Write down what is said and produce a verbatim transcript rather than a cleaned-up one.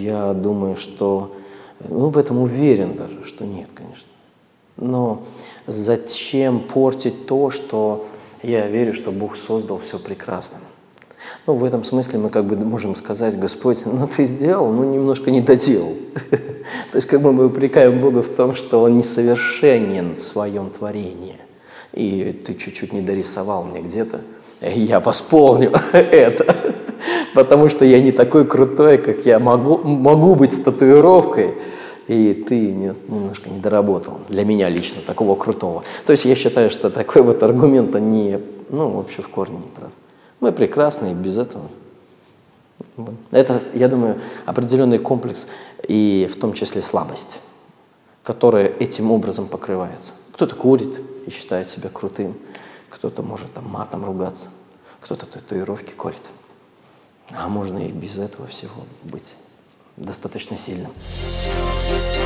я думаю, что, ну, в этом уверен даже, что нет, конечно. Но зачем портить то, что я верю, что Бог создал все прекрасным? Ну, в этом смысле мы как бы можем сказать: Господь, ну ты сделал, но немножко не доделал. То есть как бы мы упрекаем Бога в том, что Он несовершенен в своем творении. И ты чуть-чуть не дорисовал мне где-то, и я восполню это. Потому что я не такой крутой, как я могу, могу быть с татуировкой, и ты немножко не доработал. Для меня лично такого крутого. То есть я считаю, что такой вот аргумент, он не, ну, вообще в корне не прав. Мы прекрасны и без этого. Это, я думаю, определенный комплекс и в том числе слабость, которая этим образом покрывается. Кто-то курит и считает себя крутым, кто-то может там матом ругаться, кто-то татуировки колет. А можно и без этого всего быть достаточно сильным.